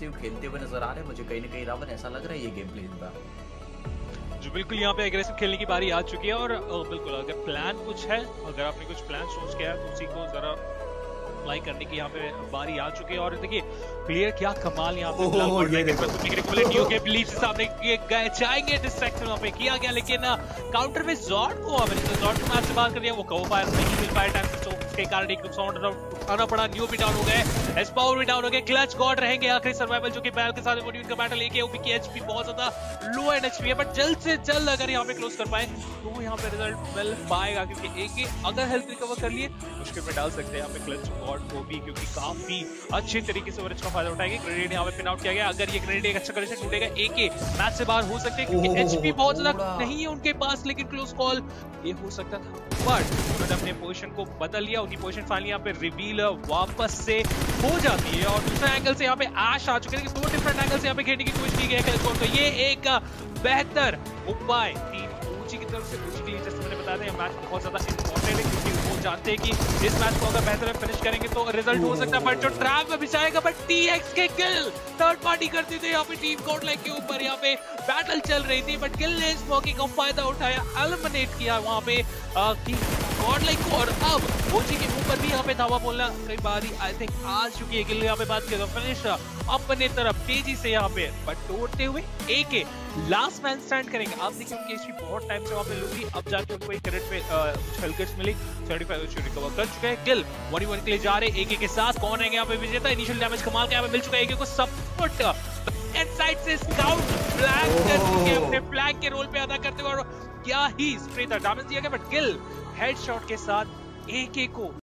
Aggressive खेलते हुए नजर आ रहे हैं मुझे कहीं ना कहीं रावण, ऐसा लग रहा है ये गेम प्ले इनका। जो बिल्कुल यहाँ पे एग्रेसिव खेलने की बारी आ चुकी है और बिल्कुल अगर प्लान कुछ है, अगर आपने कुछ प्लान सोच के है तो उसी को जरा अप्लाई करने की यहाँ पे बारी आ चुकी है। और देखिए प्लेयर क्या कमाल यहाँ पे नियो के बिलीफ से सामने गए जाएंगे, डिस्ट्रैक्शन वहाँ पे किया गया लेकिन काउंटर में जॉर्ड को जॉर्ड को मैच से बाहर कर दिया, वो कवर फायर नहीं मिल पाया टाइम से, उसके कारण एक नुकसान उठाना पड़ा। न्यू भी डाउन हो गए, एस्पावर भी डाउन हो गए, क्लच गॉड रहेंगे आखिरी सर्वाइवल जो कि बैल के साथ का बैटल लेके। ओपी की एचपी बहुत ज्यादा लो एंड एचपी है, बट जल्द से जल्द अगर यहाँ पे क्लोज कर पाए तो यहाँ पे रिजल्ट मिल पाएगा, क्योंकि एक अगर हेल्थ रिकवर कर लिए मुश्किल में डाल सकते हैं यहाँ पे क्लच गॉड को भी, क्योंकि काफी अच्छे तरीके से ओवरेज का फायदा उठाएंगे। ग्रेनेड यहाँ पे पिन आउट किया गया, अगर ये ग्रेनेड एक अच्छा कंडीशन टूटेगा एके मैच से बाहर हो सकते हैं, क्योंकि एचपी बहुत ज्यादा नहीं है उनके पास, लेकिन क्लोज कॉल ये हो सकता था, बट उन्होंने अपने पोजीशन को बदल लिया। उनकी पोजीशन फाइनली यहाँ पे रिवील वापस से हो जाती है और दूसरे एंगल से यहाँ पे ऐश आ चुके हैं, दो डिफरेंट एंगल से यहाँ पे खेलने की कोशिश की गई है। तो ये एक बेहतर उपाय ऊंची की तरफ से ऊंची के लिए, जैसे मैंने बताया था ये मैच बहुत ज्यादा इंपॉर्टेंट है, क्योंकि वो जानते हैं कि इस मैच को अगर बेहतर फिनिश करेंगे तो रिजल्ट हो सकता है, बट जो ट्रैप में बिछाएगा, बट टीएक्स के किल थर्ड पार्टी करते थे यहाँ पे टीम गॉड लाइक के ऊपर, यहाँ पे बैटल चल रही थी, बट गिल ने इस मौके का फायदा उठाया, एलिमिनेट किया वहाँ पे गॉड लाइक को। और अब ओजी के ऊपर भी यहाँ पे धावा बोलना कई बार आई थिंक आ चुकी है। गिल यहाँ पे बात किया फिनिश अपने तरफ तेजी से यहाँ पे बट तोड़ते हुए एके लास्ट मैन स्टैंड करेंगे। आप देखिए उनकी एचपी बहुत टाइम से वहाँ पे लूटी, अब जाके उनको एक करेक्ट पे कुछ हेल्थ मिली, 75 रिकवर कर चुके हैं। गिल 1v1 के लिए जा रहे एके के साथ, कौन है यहाँ पे विजेता, इनिशियल डैमेज कमाल का यहाँ पे मिल चुका है एके को, सपोर्ट इनसाइड से स्काउट फ्लैग कर चुके अपने फ्लैग के रोल पे अदा करते हुए, और क्या ही स्प्रे था डैमेज दिया गया, बट गिल हेडशॉट के साथ एके को